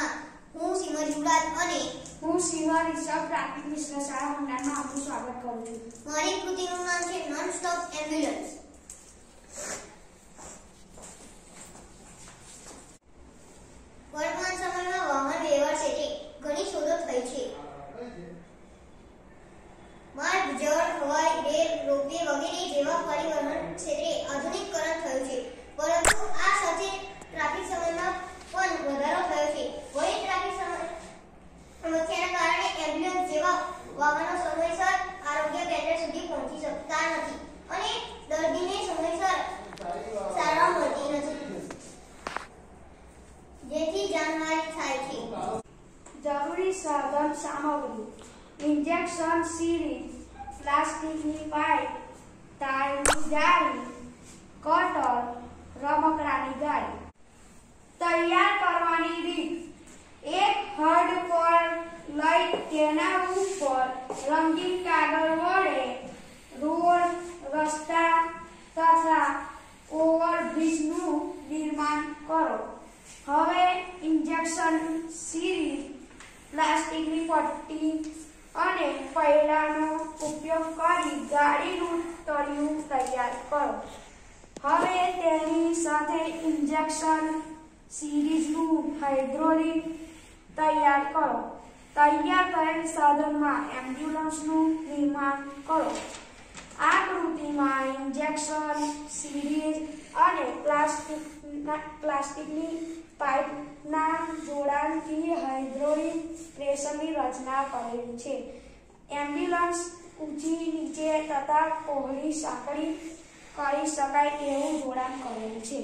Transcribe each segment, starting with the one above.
કાર્યક્રમમાં હું સિમર યુવરાજ અને હું સિમર રિષભ ટ્રાફિક મિશ્ર શાળા મંડળમાં આપનું સ્વાગત કરું છું. મારી કૃતિનું નામ છે નોન સ્ટોપ એમ્બ્યુલન્સ. વર્તમાન સમયમાં વાહન વ્યવહાર ક્ષેત્રે ઘણી શોધો થઈ છે. માર્ગ, જળ, હવાઈ, રેલ, રોપવે વગેરે જેવા પરિવહન ક્ષેત્રે આધુનિકીકરણ થયું છે. પરંતુ આ સાથે ટ્રાફિક સમયમાં પણ વધારો થયો છે. વળી ટ્રાફિક સમસ્યાના કારણે એમ્બ્યુલન્સ જેવા વાહનો સમયસર આરોગ્ય કેન્દ્ર સુધી પહોંચી શકતા નથી અને દર્દીને સમયસર સારવાર મળતી નથી, જેથી જાનહાનિ થાય છે. જરૂરી સાધન સામગ્રી: ઇન્જેક્શન સિરિંજ, પ્લાસ્ટિકની પાઇપ, ટાયરની જાળી, કટર, રમકડાની ગાડી. તૈયાર કરવાની રીત: એક હડ પર લઈ તેના ઉપર રંગીન કાગળ વડે રોડ, રસ્તા તથા ઓવરબ્રિજનું નિર્માણ કરો. હવે ઇન્જેક્શન સિરિંજ, પ્લાસ્ટિકની પટ્ટી અને પૈડાનો ઉપયોગ કરી ગાડીનું તળિયું તૈયાર કરો. હવે તેની સાથે ઇન્જેક્શન સિરિંજનું હાઇડ્રોલિક તૈયાર કરો. તૈયાર થયેલ સાધનમાં એમ્બ્યુલન્સનું નિર્માણ કરો. આકૃતિમાં ઇન્જેક્શન સિરિંજ અને પ્લાસ્ટિકની પાઇપના જોડાણથી હાઇડ્રોલિક પ્રેશરની રચના કરેલી છે. એમ્બ્યુલન્સ ઊંચી, નીચે તથા પહોળી સાંકડી કરી શકાય તેવું જોડાણ કરેલું છે.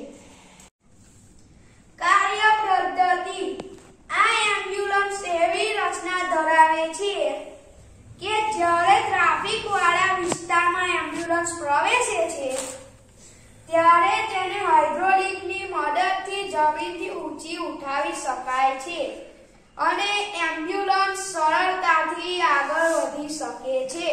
કાર્ય પદ્ધતિ: આ એમ્બ્યુલન્સ એવી રચના ધરાવે છે કે જ્યારે ટ્રાફિક વાળા વિસ્તારમાં એમ્બ્યુલન્સ પ્રવેશે છે ત્યારે તેને હાઇડ્રોલિકની મદદથી જમીનથી ઊંચી ઉઠાવી શકાય છે અને એમ્બ્યુલન્સ સરળતાથી આગળ વધી શકે છે.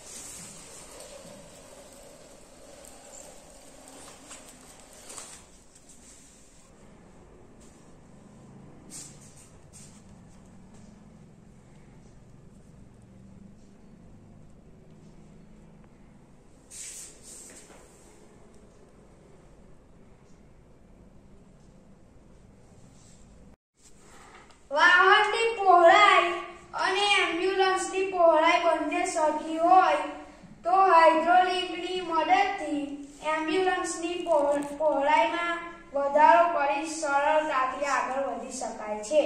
વાહનની પહોળાઈ અને એમ્બ્યુલન્સની પહોળાઈ બંને સરખી હોય તો હાઇડ્રોલિકની મદદથી એમ્બ્યુલન્સની પહોળાઈમાં વધારો કરી સરળતાથી આગળ વધી શકાય છે.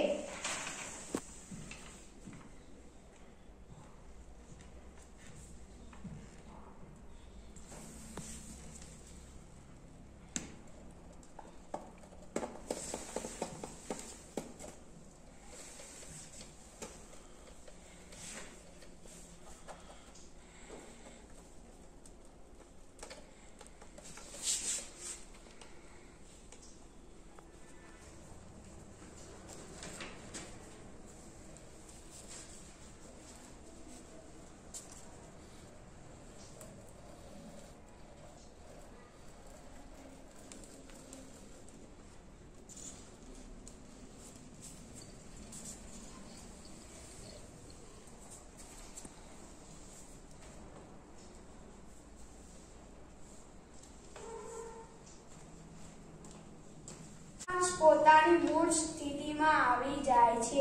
પોતાની મૂળ સ્થિતિમાં આવી જાય છે.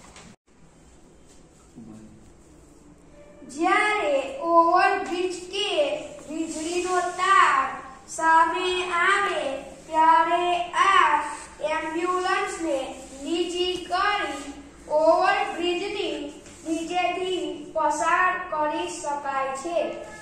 જ્યારે ઓવરબ્રિજ કે વીજળીનો તાર સામે આવે ત્યારે આ એમ્બ્યુલન્સને નીચી કરી ઓવરબ્રિજની નીચેથી પસાર કરી શકાય છે.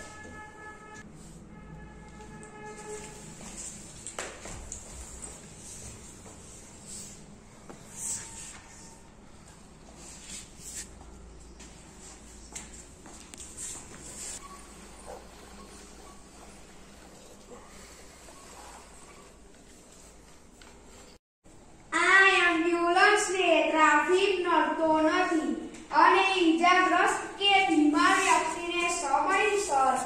ટ્રાફિક નડતો નથી અને ઈજાગ્રસ્ત કે બીમાર વ્યક્તિને સમયસર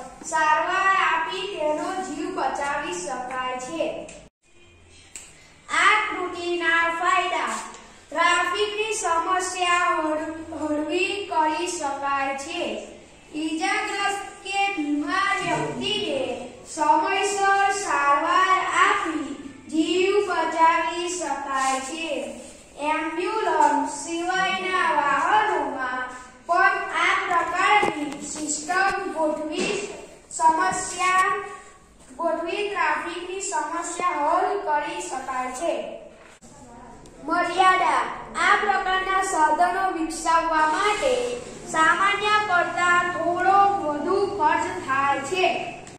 છે. ઈજાગ્રસ્ત કે બીમાર વ્યક્તિને સમયસર સારવાર આપી જીવ બચાવી શકાય છે. એમ્બ્યુલન્સ સિવાયના વાહનોમાં પણ આ પ્રકારની સિસ્ટમ ગોઠવી ટ્રાફિકની સમસ્યા હલ કરી શકાય છે. મર્યાદા: આ પ્રકારના સાધનો વિકસાવવા માટે સામાન્ય કરતા થોડો વધુ ખર્ચ થાય છે.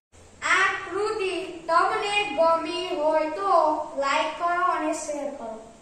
આ કૃતિ તમને ગમી હોય તો લાઈક કરો અને શેર કરો.